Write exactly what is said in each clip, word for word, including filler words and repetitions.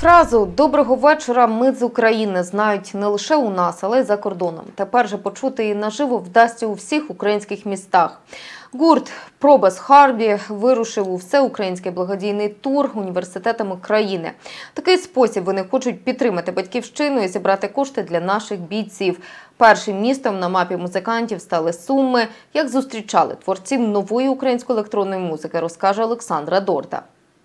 Фразу «Доброго вечора, ми з України» знають не лише у нас, але й за кордоном. Тепер же почути її наживо вдасться у всіх українських містах. Гурт «Пробас Харді» вирушив у всеукраїнський благодійний тур університетами країни. В такий спосіб вони хочуть підтримати батьківщину і зібрати кошти для наших бійців. Першим містом на мапі музикантів стали Суми. Як зустрічали творців нової української електронної музики, розкаже Олександра Дорда.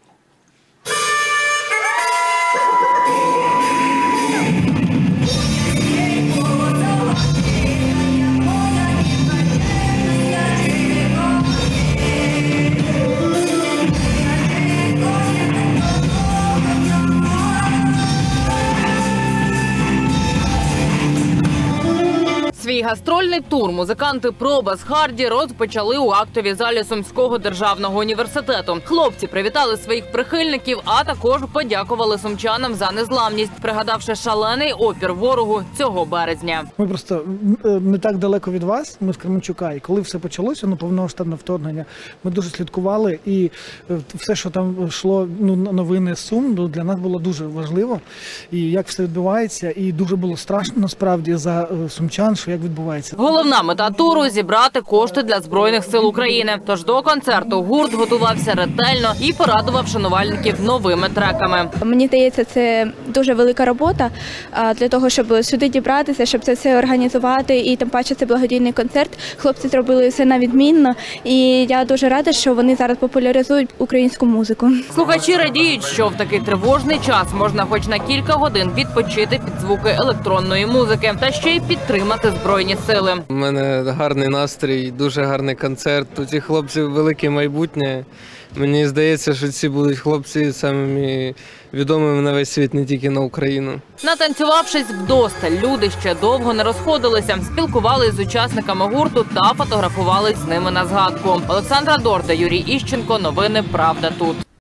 Свій гастрольний тур музиканти «Пробас Харді» розпочали у актовій залі Сумського державного університету. Хлопці привітали своїх прихильників, а також подякували сумчанам за незламність, пригадавши шалений опір ворогу цього березня. Ми просто не так далеко від вас, ми з Кременчука, і коли все почалося, ну, повномасштабне вторгнення, ми дуже слідкували, і все, що там йшло, ну, новини з Сум, ну, для нас було дуже важливо, і як все відбувається, і дуже було страшно, насправді, за сумчан, що як відбувається. Головна мета туру – зібрати кошти для Збройних сил України. Тож до концерту гурт готувався ретельно і порадував шанувальників новими треками. Мені здається, це дуже велика робота для того, щоб сюди дібратися, щоб це все організувати. І тим паче це благодійний концерт. Хлопці зробили все на відмінно. І я дуже рада, що вони зараз популяризують українську музику. Слухачі радіють, що в такий тривожний час можна хоч на кілька годин відпочити під звуки електронної музики та ще й підтримати Збройні сили. У мене гарний настрій, дуже гарний концерт. У цих хлопців велике майбутнє. Мені здається, що ці будуть хлопці самими відомими на весь світ, не тільки на Україну. Натанцювавшись вдосталь, люди ще довго не розходилися, спілкувалися з учасниками гурту та фотографувались з ними на згадку. Олександра Дорда, Юрій Іщенко. Новини «Правда тут».